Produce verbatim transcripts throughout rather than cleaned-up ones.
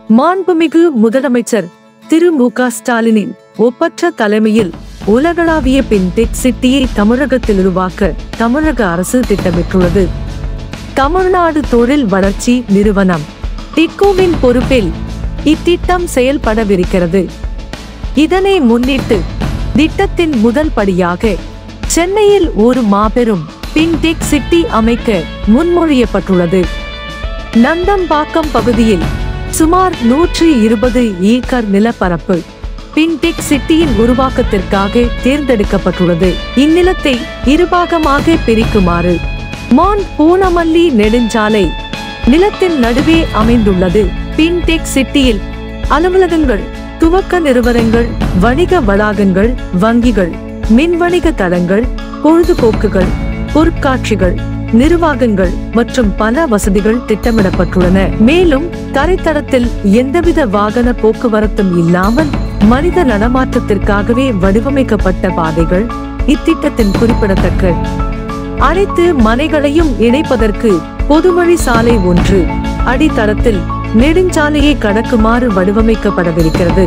மாண்புமிகு முதலமைச்சர் திரு மு க ஸ்டாலினின் ஒப்பற்ற தலைமையில் உலகளாவிய பின்டெக் சிட்டியை தமிழகத்தில் உருவாக்க தமிழக அரசு திட்டமிட்டுள்ளது. தமிழ்நாடு தொழில் வளர்ச்சி நிறுவனம் டிட்கோவின் பொறுப்பில் இத்திட்டம் செயல்படவிருக்கிறது. இதனை முன்னிட்டு திட்டத்தின் முதல் படியாக சென்னையில் ஒரு மாபெரும் பின்டெக் சிட்டி அமைக்க முன்மொழியப்பட்டுள்ளது. நந்தம்பாக்கம் பகுதியில் சுமார் நூற்றி இருபது ஏக்கர் நிலப்பரப்பு பின்டெக் சிட்டியின் உருவாக்கத்திற்காக தேர்ந்தெடுக்கப்பட்டுள்ளது. இந்நிலத்தை இருபாகமாக பிரிக்குமாறு மாண்ட் பூனமல்லி நெடுஞ்சாலை நிலத்தின் நடுவே அமைந்துள்ளது. பின்டெக் சிட்டியில் அலுவலகங்கள், துவக்க நிறுவனங்கள், வணிக வளாகங்கள், வங்கிகள், மின்வணிக தளங்கள், பொழுதுபோக்குகள், பொருட்காட்சிகள், நிர்வாகங்கள் மற்றும் பல வசதிகள் திட்டமிடப்பட்டுள்ளன. மேலும் தரைத்தளத்தில் எந்தவித வாகன போக்குவரத்தும் இல்லாமல் மனித நடமாட்டத்திற்காகவே வடிவமைக்கப்பட்ட பாதைகள் இத்திட்டத்தின் குறிப்பிடத்தக்க. அனைத்து மனைகளையும் இணைப்பதற்கு பொதுவழி சாலை ஒன்று அடித்தளத்தில் நெடுஞ்சாலையை கடக்குமாறு வடிவமைக்கப்படவிருக்கிறது.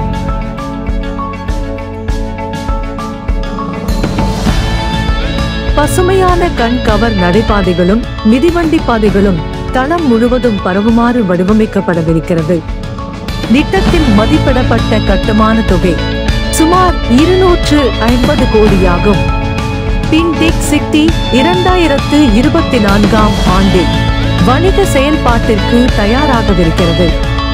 பசுமையான கண் கவர் நடைபாதைகளும் மிதிவண்டி பாதைகளும் தளம் முழுவதும் பரவுமாறு வடிவமைக்கப்படவிருக்கிறது. திட்டத்தில் மதிப்பிடப்பட்ட கட்டுமான தொகை சுமார் இருநூற்று ஐம்பது கோடியாகும். பின்டெக் சிட்டி இரண்டாயிரத்து இருபத்தி நான்காம் ஆண்டில் வணிக செயல்பாட்டிற்கு தயாராகவிருக்கிறது.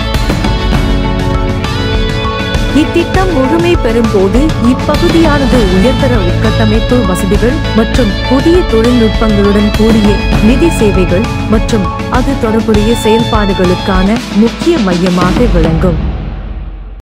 இத்திட்டம் முழுமை பெறும் போது இப்பகுதியானது உயர்தர உட்கட்டமைப்பு வசதிகள் மற்றும் புதிய தொழில்நுட்பங்களுடன் கூடிய நிதி சேவைகள் மற்றும் அது தொடர்புடைய செயல்பாடுகளுக்கான முக்கிய மையமாக விளங்கும்.